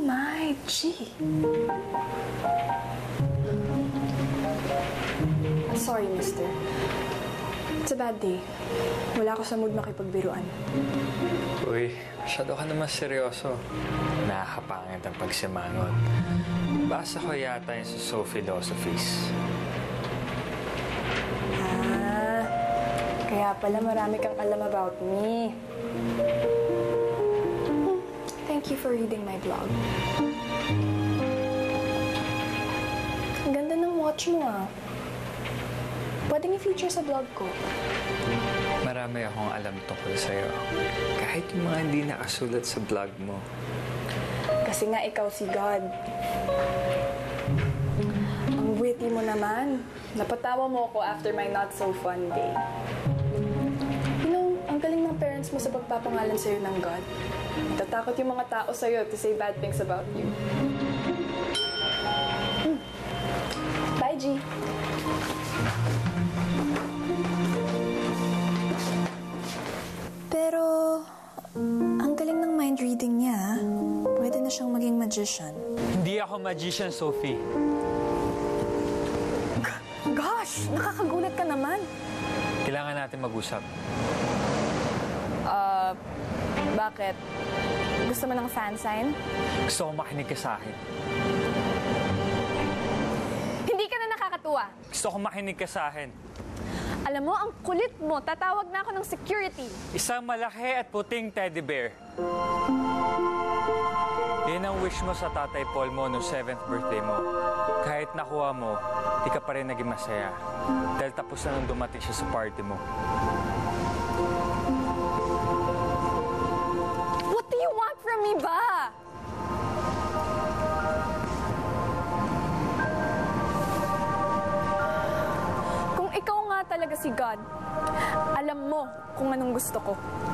my G. Sorry, mister. It's a bad day. Wala ako sa mood makipagbiruan. Uy, masyado ka naman seryoso. Nakakapangit ang pagsimangot. Basa ko yata yung sa Sophie philosophies. Kaya pala marami kang alam about me. Thank you for reading my blog. Ang ganda ng watch mo, ah. Pwedeng i-feature sa blog ko. Marami akong alam tungkol sa'yo. Kahit yung mga hindi nakasulat sa blog mo. Kasi nga ikaw si God. Ang witty mo naman. Napatawa mo ako after my not-so-fun day. You know, ang galing ng parents mo sa pagpapangalan sa'yo ng God. Natatakot yung mga tao sa'yo to say bad things about you. Bye, G. Pero, ang galing ng mind reading niya. Pwede na siyang maging magician. Hindi ako magician, Sophie. Gosh! Nakakagulat ka naman. Kailangan natin mag-usap. Bakit? Gusto mo ng fan sign? Gusto ko makinig ka sa akin. Hindi ka na nakakatuwa. Gusto ko makinig ka sa akin. Alam mo, ang kulit mo. Tatawag na ako ng security. Isang malaki at puting teddy bear. Yan ang wish mo sa Tatay Paul mo noong 7th birthday mo. Kahit nakuha mo, di ka pa rin naging masaya. Dahil tapos na nung dumating siya sa party mo. What do you want from me ba? Kung ikaw nga talaga si God, alam mo kung anong gusto ko.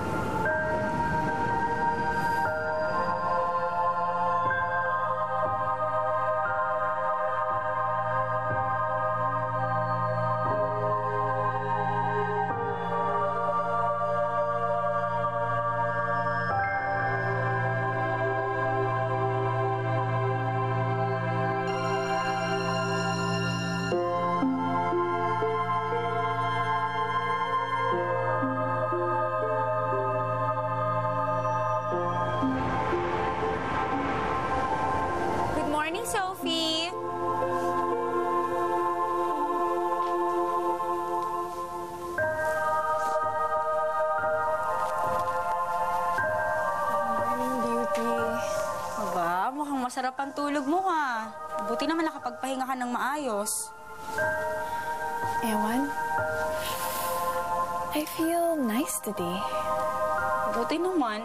Morning, Sophie. Morning, beauty. Aba, mukhang masarap ang tulog mo, ha. Buti naman nakapagpahinga ka ng maayos. Ewan. I feel nice today. Buti naman.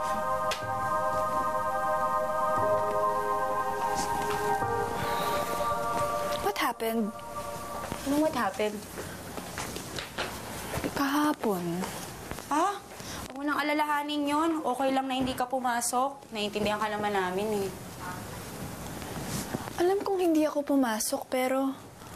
What happened? Anong what happened? Kahapon. Ah, huwag mo nang alalahanin yun. Okay lang na hindi ka pumasok. Naiintindihan ka naman namin, eh. Alam kong hindi ako pumasok, pero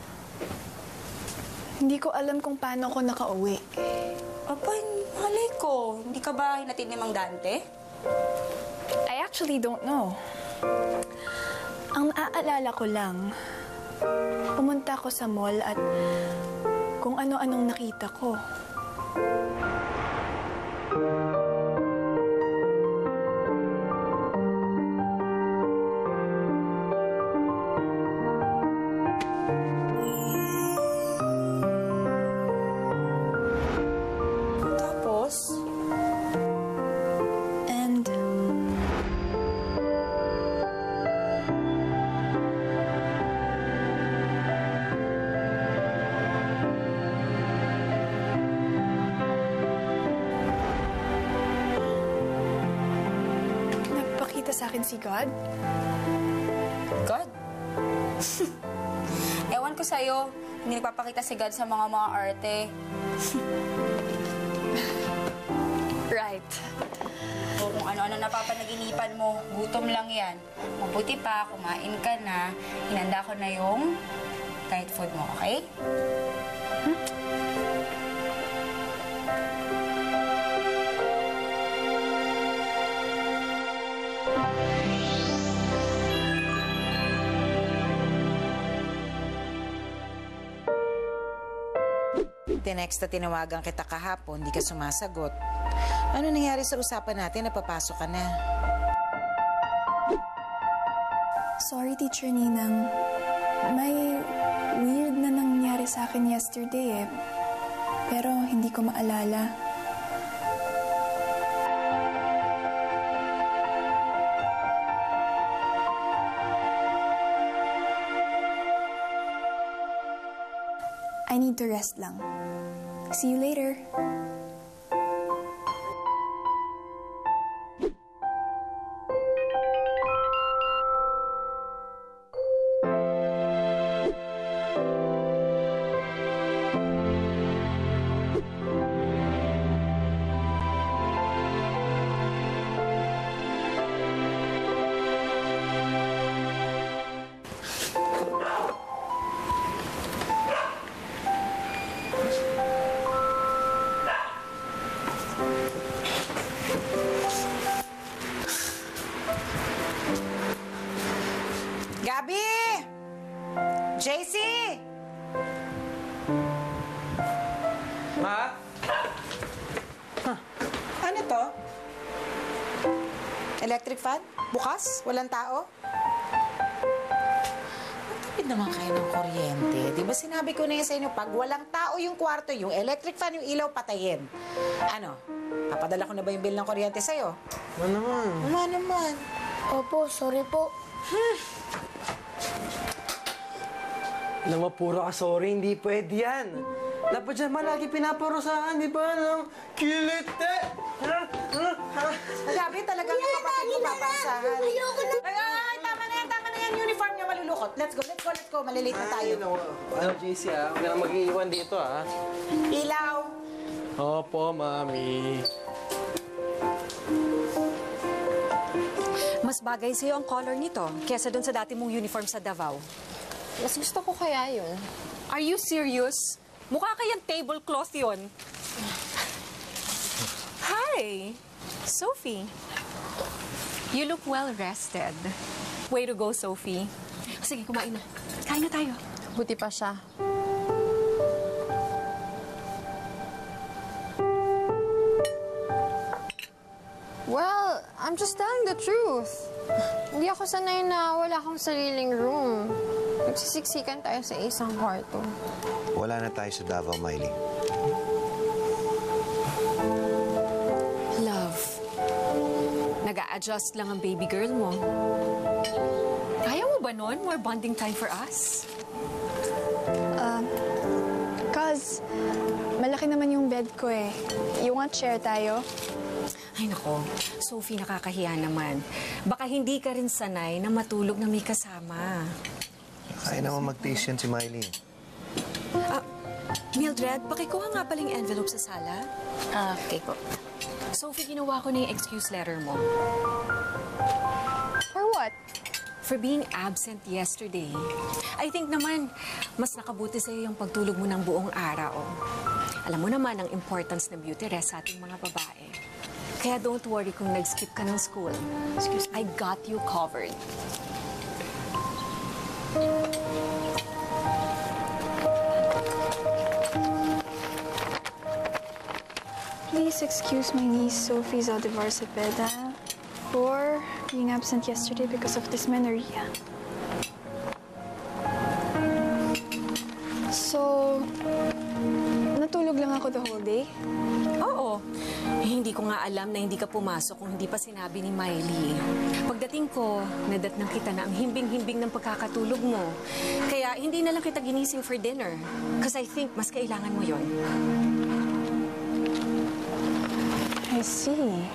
hindi ko alam kung paano ako nakauwi. Aba, malay ko. Hindi ka ba hinatid ni Mang Dante? I actually don't know. Ang naaalala ko lang, pumunta ako sa mall at kung ano-anong nakita ko. Tapos? And nagpakita sa akin si God. God? Ewan ko sa'yo, hindi nagpapakita si God sa mga arte. Right. O kung ano-ano napapanaginipan mo, gutom lang yan. Mabuti pa, kumain ka na, hinanda ko na yung diet food mo, okay? Tinext at tinawagan kita kahapon, di ka sumasagot. Ano nangyari sa usapan natin na papasok ka na? Sorry, Teacher Ninang. May weird na nangyari sa akin yesterday eh. Pero hindi ko maalala. I need to rest lang. See you later. Gabi! JC! Ma? Ano to? Electric fan? Bukas? Walang tao? Magtipid naman kayo ng kuryente. Di ba sinabi ko na yun sa inyo, pag walang tao yung kwarto, yung electric fan, yung ilaw, patayin. Ano? Papadala ko na ba yung bill ng kuryente sa'yo? Ma naman. Uma naman. Opo, sorry po. Alam mo, puro ka sorry, hindi pwede yan. Dapat dyan malagi pinaparusahan, di ba? Nang kilite! Gabi, talagang yung kapatid mo papansahan. Ayoko na. Ay, tama na yan. Uniform niya malulukot. Let's go. Malilate na tayo. Ano, JC, Huwag ka na mag-iiwan dito, Ilaw. Opo, Mami. Mas bagay sa'yo ang color nito kesa doon sa dati mong uniform sa Davao. Mas gusto ko kaya yun. Are you serious? Mukha kayang tablecloth yun. Hi! Sophie. You look well rested. Way to go, Sophie. Sige, kumain na. Kain na tayo. Buti pa siya. Well, I'm just telling the truth. Hindi ako sanay na wala akong sariling room. Nagsisiksikan tayo sa isang kwarto. Wala na tayo sa Davao, Miley. Love. Nag-a-adjust lang ang baby girl mo. Kaya mo ba nun? More bonding time for us? Cause, malaki naman yung bed ko eh. You want share tayo? Ay nako, Sophie, nakakahiya naman. Baka hindi ka rin sanay na matulog na may kasama. Kaya naman mag-taste yan si Miley. Mildred, pakikuha nga pala yung envelope sa sala. Okay po. Sophie, ginawa ko na yung excuse letter mo. For what? For being absent yesterday. I think naman, mas nakabuti sa'yo yung pagtulog mo ng buong araw. Alam mo naman ang importance ng beauty rest sa ating mga babae. Kaya don't worry kung nag-skip ka ng school. Excuse me. I got you covered. Please excuse my niece Sophie's Aldivar Cepeda for being absent yesterday because of dysmenorrhea. So, natulog lang ako the whole day? Oo. Hindi ko nga alam na hindi ka pumasok kung hindi pa sinabi ni Miley. Pagdating ko, nadatnang kita na ang himbing-himbing ng pagkakatulog mo. Kaya hindi na lang kita ginising for dinner. Because I think mas kailangan mo yon. I see.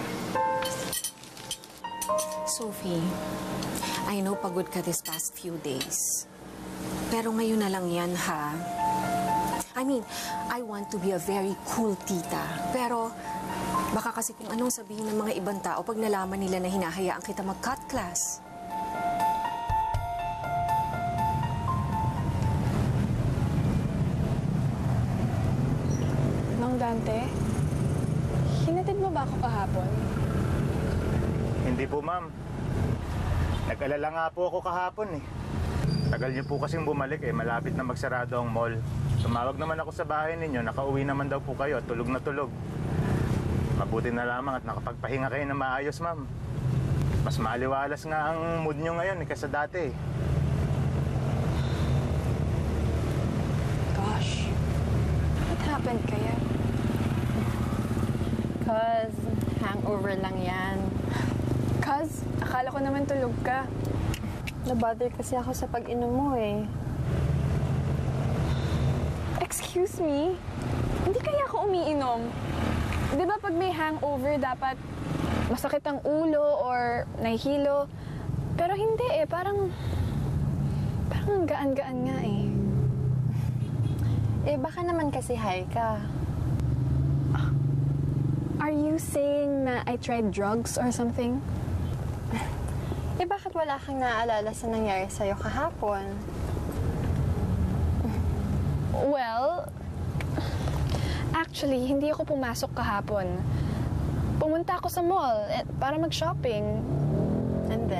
Sophie, I know pagod ka this past few days. Pero ngayon na lang yan, ha? I mean, I want to be a very cool tita. Pero baka kasi kung anong sabihin ng mga ibang tao pag nalaman nila na hinahayaan kita mag-cut class. Mang Dante, hinatid mo ba ako kahapon? Hindi po, ma'am. Nag-alala nga po ako kahapon eh. Tagal niyo po kasing bumalik eh. Malapit na magsarado ang mall. Tumawag naman ako sa bahay ninyo, nakauwi naman daw po kayo, tulog na tulog. Mabuti na lamang at nakapagpahinga kayo na maayos, ma'am. Mas maaliwalas nga ang mood nyo ngayon kaysa dati. Gosh, what happened kaya? Cause hangover lang yan. Cuz, akala ko naman tulog ka. Nabother kasi ako sa pag-inom mo eh. Excuse me? Hindi kaya ako umiinom? Di ba pag may hangover, dapat masakit ang ulo or nahihilo? Pero hindi eh, parang gaan-gaan nga eh. Eh, baka naman kasi high ka. Are you saying na I tried drugs or something? Eh, bakit wala kang naaalala sa nangyari sa'yo kahapon? Well, actually, hindi ako pumasok kahapon. Pumunta ako sa mall para mag-shopping. And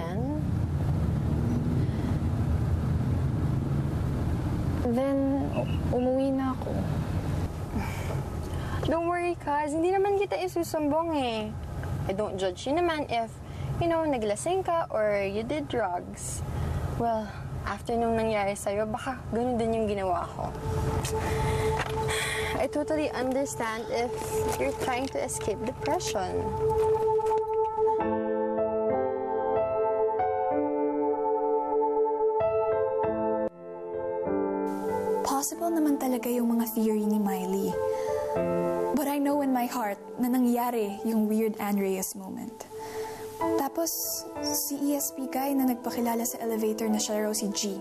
then, umuwi na ako. don't worry, cuz. Hindi naman kita isusumbong eh. I don't judge you naman if, naglasing ka or you did drugs. Well, after nung nangyari sa'yo, baka ganun din yung ginawa ko. I totally understand if you're trying to escape depression. Possible naman talaga yung mga theory ni Miley. But I know in my heart na nangyari yung weird Andreas moment. Tapos, si ESP guy na nagpakilala sa elevator na siya raw si G.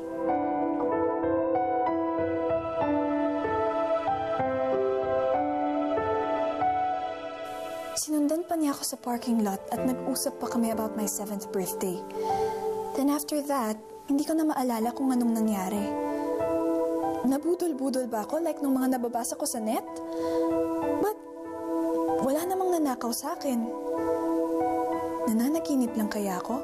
Sinundan pa niya ako sa parking lot at nag-usap pa kami about my 7th birthday. Then after that, hindi ko na maalala kung anong nangyari. Nabudol-budol ba ako like nung mga nababasa ko sa net? But, wala namang nanakaw sa akin. Nananaginip lang kaya ako?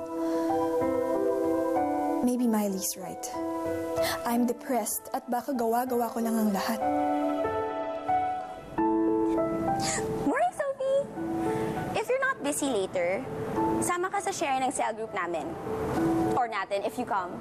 Maybe Miley's right. I'm depressed at baka gawa-gawa ko lang ang lahat. Morning, Sophie! If you're not busy later, sama ka sa sharing ng cell group namin. Or natin, if you come.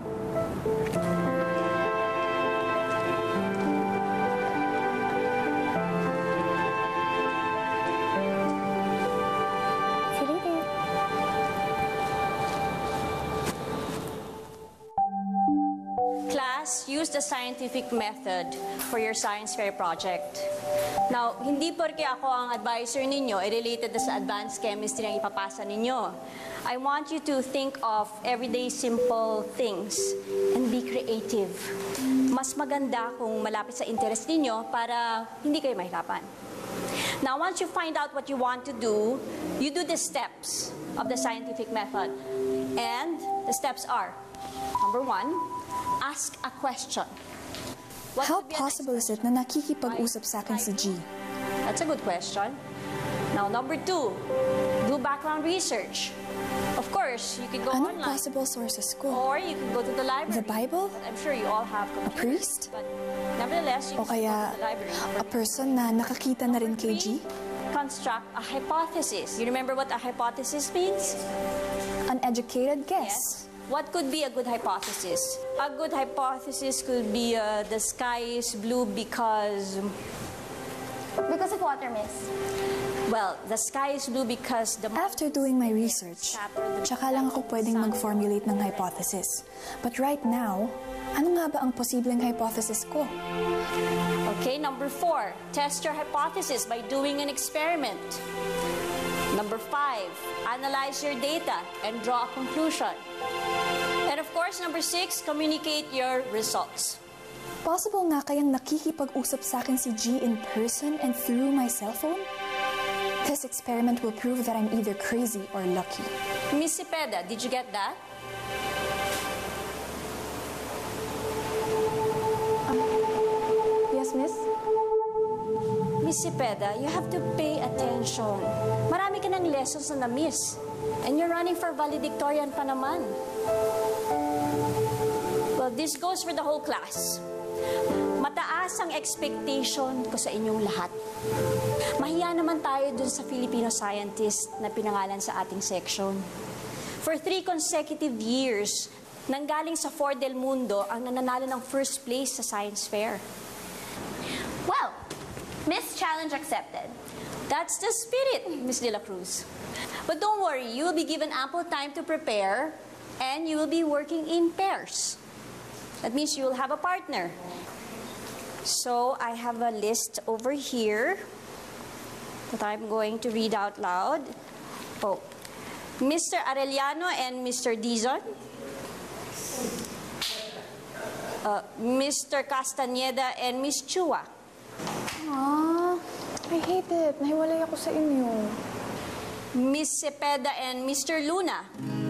Use the scientific method for your science fair project. Now, hindi porke ako ang advisor ninyo ay related na sa advanced chemistry ang ipapasa ninyo. I want you to think of everyday simple things and be creative. Mas maganda kung malapit sa interest ninyo para hindi kayo mahirapan. Now, once you find out what you want to do, you do the steps of the scientific method. And the steps are, number 1, ask a question. How possible is it na nakikipag-usap sa akin si G? That's a good question. Now, number 2, do background research. Of course, you can go Anong online. possible sources ko? Or you can go to the library. The Bible? I'm sure you all have computers. A priest? But nevertheless, you O can kaya, go to the library. a person na nakakita na rin kay G? Construct a hypothesis. You remember what a hypothesis means? An educated guess. Yes. What could be a good hypothesis? A good hypothesis could be the sky is blue because... Because of water, miss. Well, the sky is blue because the... After doing my research, tsaka lang ako pwedeng mag-formulate ng hypothesis. But right now, ano nga ba ang posibleng hypothesis ko? Okay, number 4, test your hypothesis by doing an experiment. Number 5, analyze your data and draw a conclusion. And of course, number 6, communicate your results. Possible nga kayang nakikipag-usap sa akin si G in person and through my cell phone? This experiment will prove that I'm either crazy or lucky. Miss Cepeda, did you get that? Yes, miss? Miss Cepeda, you have to pay attention. Marami ka ng lessons na na-miss. And you're running for valedictorian pa naman. Well, this goes for the whole class. Mataas mataas ang expectation ko sa inyong lahat. Mahiya naman tayo dun sa Filipino scientist na pinangalan sa ating section. For 3 consecutive years, nanggaling sa Fort del Mundo ang nananalo ng first place sa science fair. Well, Miss Challenge accepted. That's the spirit, Miss De La Cruz. But don't worry, you will be given ample time to prepare and you will be working in pairs. That means you will have a partner. So I have a list over here that I'm going to read out loud. Oh, Mr. Arellano and Mr. Dizon. Mr. Castañeda and Miss Chua. I hate it. Nahiwalay ako sa inyo. Miss Cepeda and Mr. Luna.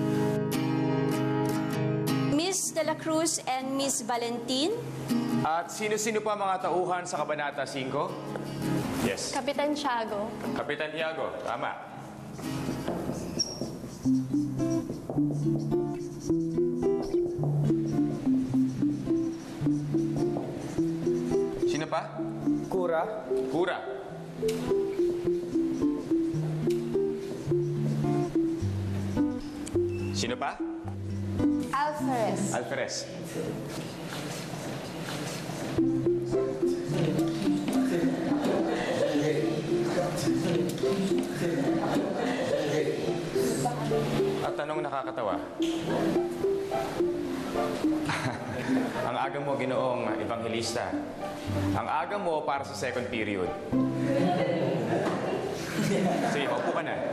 Miss De La Cruz and Miss Valentin. At sino-sino pa mga tauhan sa Kabanata 5? Yes. Kapitan Tiago. Kapitan Tiago, tama. Sino pa? Kura. Kura. Sino pa? Alferez. Alferez. At tanong nakakatawa. Ang aga mo, Ginoong Ebanghelista. Ang aga mo para sa second period. Sige, maupo ka na.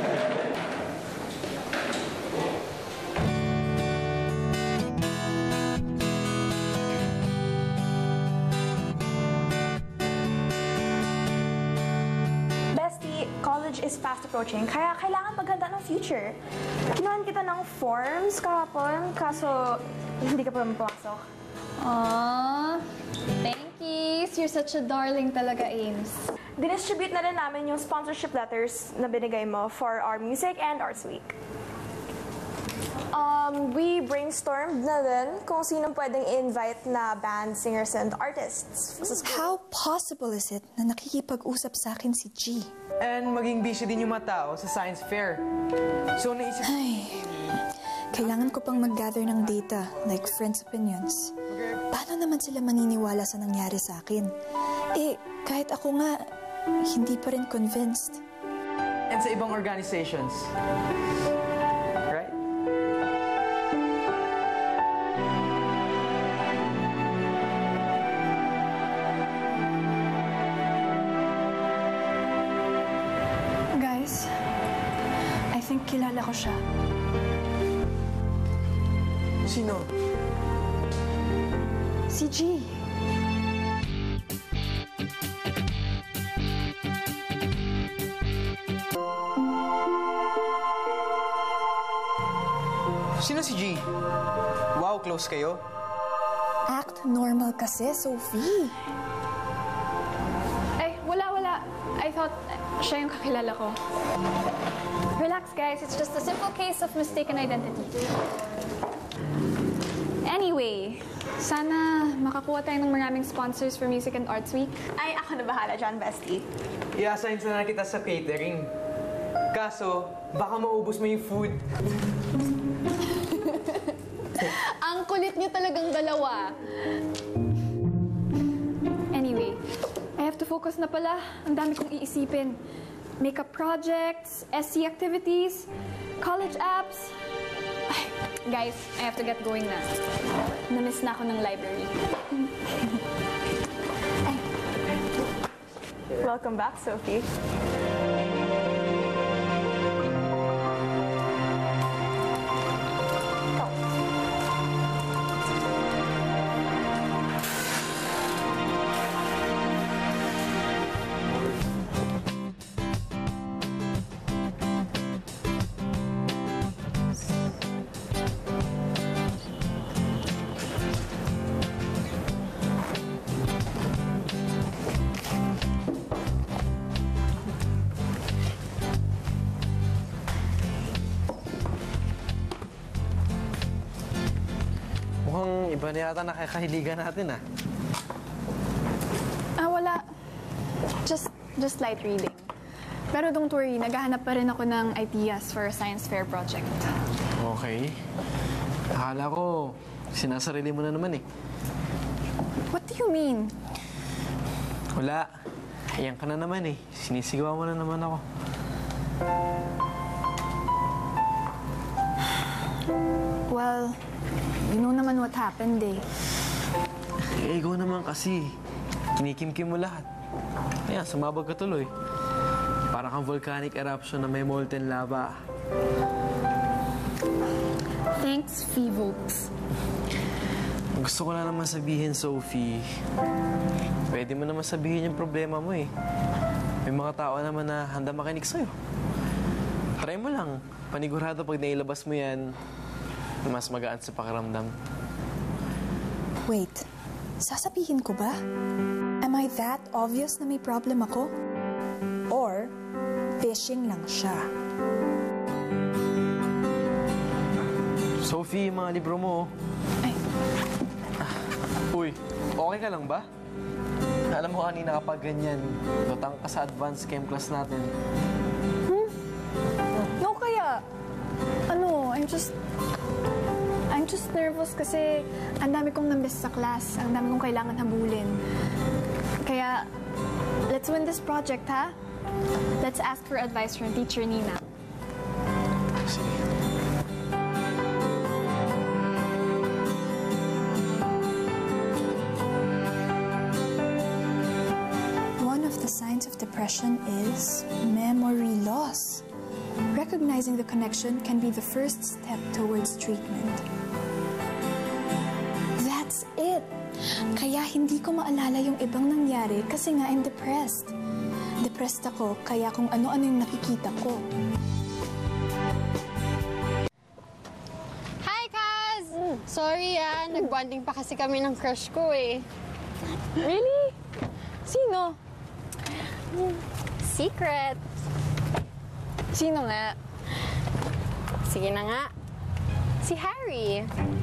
Bestie, college is fast approaching, kaya kailangan paghanda ng future. Kinuhan kita ng forms kahapon, kaso hindi ka pa mapapasok. Aww, thankies. You're such a darling talaga, Ames. Didistribute na rin namin yung sponsorship letters na binigay mo for our Music and Arts Week. We brainstormed na din kung sinong pwedeng invite na band, singers, and artists sa school. How possible is it na nakikipag-usap sa akin si G? And maging busy din yung mga tao sa science fair. So naisip... Ay, kailangan ko pang mag-gather ng data, like friends' opinions. Paano naman sila maniniwala sa nangyari sa akin? Eh, kahit ako nga, hindi pa rin convinced. And sa ibang organizations. Right? Guys, I think kilala ko siya. Sino? Si G. Sino si G? Wow, close kayo? Act normal kasi, Sophie. Ay, wala. I thought siya yung kakilala ko. Relax, guys. It's just a simple case of mistaken identity. Anyway, sana makakuha tayo ng maraming sponsors for Music and Arts Week. Ay, ako na bahala dyan, Bestie. I-assign na kita sa catering. Kaso, baka maubos mo yung food. Ang kulit niyo talagang dalawa. Anyway, I have to focus na pala. Ang dami kong iisipin. Makeup projects, SC activities, college apps. Ay, guys, I have to get going na. Na-miss na ako ng library. Ay. Welcome back, Sophie. Mukhang iba na yata nakakahiligan natin, ah. Just light reading. Pero don't worry, naghahanap pa rin ako ng ideas for a science fair project. Okay. Akala ko, sinasarili mo na naman eh. What do you mean? Wala. Ayan ka na naman eh. Sinisigaw mo na naman ako. Well, you know naman what happened eh. Eh, ikaw naman kasi. Kinikimkim mo lahat. Ayan, sumabog ka tuloy. Parang kang volcanic eruption na may molten lava. Thanks, Fevolks. Gusto ko na naman sabihin, Sophie. Pwede mo naman sabihin yung problema mo eh. May mga tao naman na handa makinig sa'yo. Try mo lang. Panigurado pag nailabas mo yan, mas magaan sa pakiramdam. Wait, sasabihin ko ba? Am I that obvious na may problem ako? Or, fishing lang siya? Sophie, yung mga libro mo. Ay. Uy, okay ka lang ba? Alam mo kanina kapag ganyan, lutang ka sa advanced chem class natin. No kaya. Ano, I'm just nervous kasi ang dami kong nambes sa class, ang dami kong kailangan habulin. Kaya, let's win this project, ha? Let's ask for advice from Teacher Nina. Sige. One of the signs of depression is memory loss. Recognizing the connection can be the first step towards treatment. That's it! Kaya hindi ko maalala yung ibang nangyari kasi nga I'm depressed. Depressed ako kaya kung ano-ano yung nakikita ko. Hi, Kaz! Sorry nagbonding pa kasi kami ng crush ko eh. Really? Sino? Secret. Sino nga? Sige na nga. Si Harry.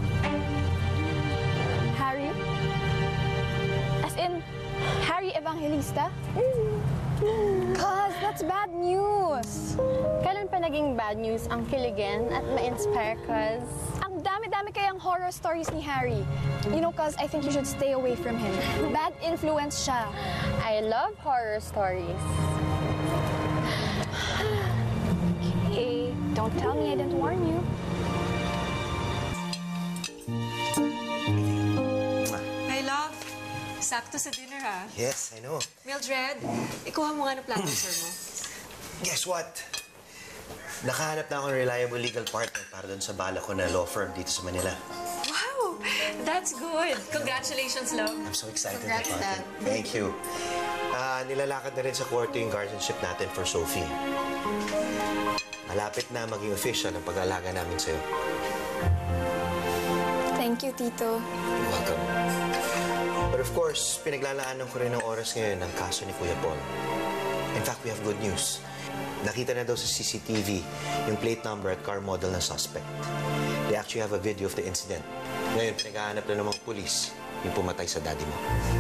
Harry? As in, Harry Evangelista? Cuz, that's bad news! Kailan pa naging bad news ang kiligin at ma-inspire, Kaz? Ang dami-dami kayang horror stories ni Harry. You know, cuz, I think you should stay away from him. Bad influence siya. I love horror stories. Okay, don't tell me I didn't warn you. Hi, love. Sakto sa dinner, ha? Yes, I know. Mildred, ikuha mo nga ng planter mo. Guess what? Nakahanap na ako ng reliable legal partner para doon sa bala ko na law firm dito sa Manila. Wow! That's good. Congratulations, love. I'm so excited Congrats, about Dad. it. Thank you. Nilalakad na rin sa korte yung guardianship natin for Sophie. Malapit na maging official ang pag-alaga namin sa'yo. Thank you, Tito. You're welcome. But of course, pinaglalaanan ko rin ng oras ngayon ang kaso ni Kuya Paul. In fact, we have good news. Nakita na daw sa CCTV yung plate number at car model ng suspect. They actually have a video of the incident. Ngayon, pinaghahanap na ng mga pulis yung pumatay sa daddy mo.